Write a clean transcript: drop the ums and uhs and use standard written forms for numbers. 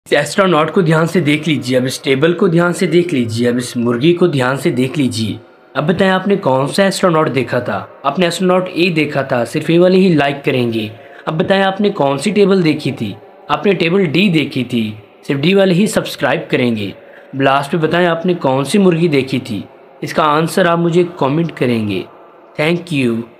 इस एस्ट्रोनॉट को ध्यान से देख लीजिए, अब इस टेबल को ध्यान से देख लीजिए, अब इस मुर्गी को ध्यान से देख लीजिए। अब बताएं आपने कौन सा एस्ट्रोनॉट देखा था? आपने एस्ट्रोनॉट ए देखा था, सिर्फ ए वाले ही लाइक करेंगे। अब बताएं आपने कौन सी टेबल देखी थी? आपने टेबल डी देखी थी, सिर्फ डी वाले ही सब्सक्राइब करेंगे। लास्ट पे बताएं आपने कौन सी मुर्गी देखी थी? इसका आंसर आप मुझे कमेंट करेंगे। Thank you.